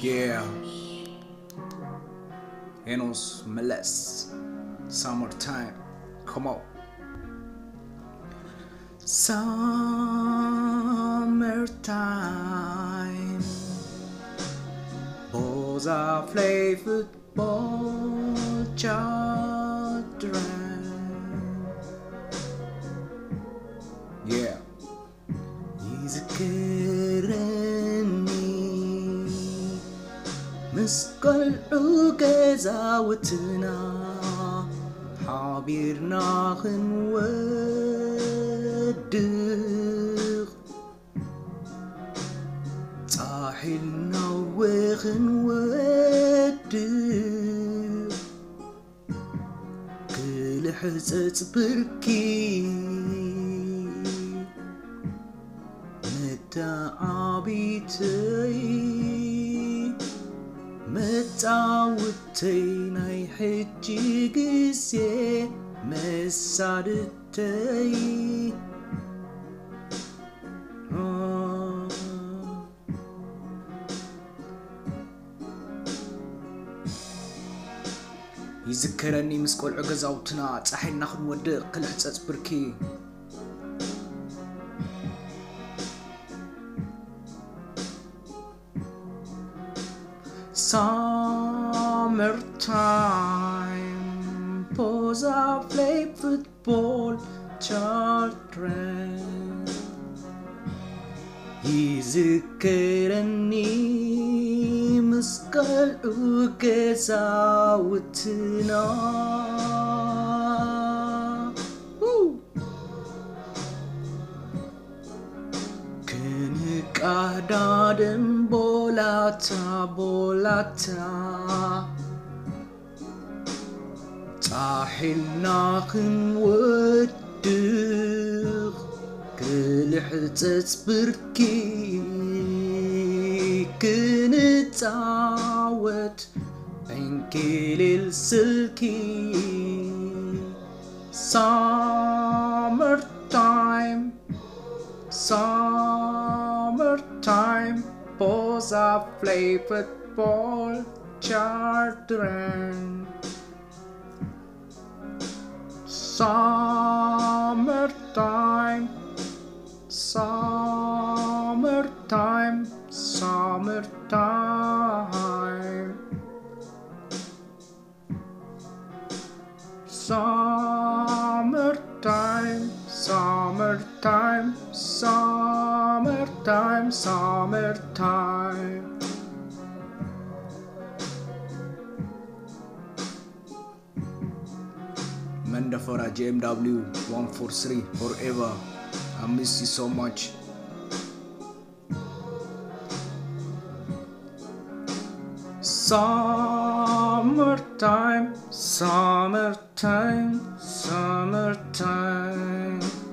Yeah, Henos Meles, summertime, come on. Summertime, boys are play football, children. Yeah, يذكرني مسقل عقزاوتنا حابيرنا خنودق صاحلنا وخنودق كل حزت بركي متعابيتي متعودتي ناي حجي قسي مسادتي يذكرني مسقول عقزاوتنا صاحلنا خنودق كل حزت بركي Summertime, boys are play football, children. يذكرني مسقل عقزاوتنا كنك أعداد بولاتا صاحلنا خنودق كل حزت بركي كنتعود بين كل السلكي Summertime, boys are play football, children. Summertime, summertime, summertime. Summertime, summertime, summertime, summertime. Mandafora JMW 143 forever. I miss you so much. Summertime, summertime, summertime.